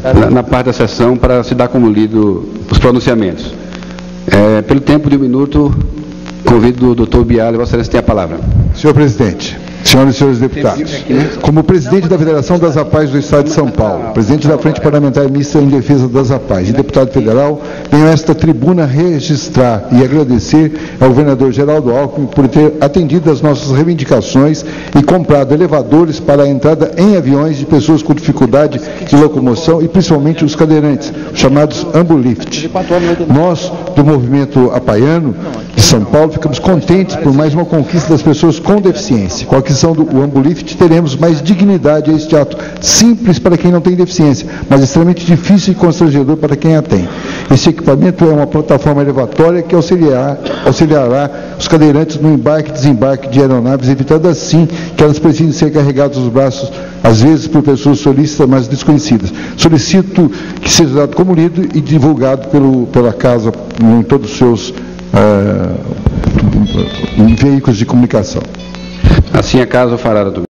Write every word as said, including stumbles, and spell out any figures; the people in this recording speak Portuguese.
na, na parte da sessão para se dar como lido os pronunciamentos. É, pelo tempo de um minuto, convido o doutor Biala, Vossa Excelência tem a palavra. Senhor presidente, senhoras e senhores deputados, como presidente da Federação das APAES do Estado de São Paulo, presidente da Frente Parlamentar Mista em Defesa das APAES e deputado federal, venho a esta tribuna registrar e agradecer ao governador Geraldo Alckmin por ter atendido às nossas reivindicações e comprado elevadores para a entrada em aviões de pessoas com dificuldade de locomoção e principalmente os cadeirantes, os chamados Ambulift. Nós, do movimento apaiano de São Paulo, ficamos contentes por mais uma conquista das pessoas com deficiência. Com a aquisição do Ambulift, teremos mais dignidade a este ato simples para quem não tem deficiência, mas extremamente difícil e constrangedor para quem a tem. Esse equipamento é uma plataforma elevatória que auxiliar, auxiliará os cadeirantes no embarque e desembarque de aeronaves, evitando assim que elas precisem ser carregadas nos braços, às vezes por pessoas solícitas, mas desconhecidas. Solicito que seja dado como lido e divulgado pelo, pela Casa em todos os seus uh, veículos de comunicação. Assim a Casa o fará, doutor.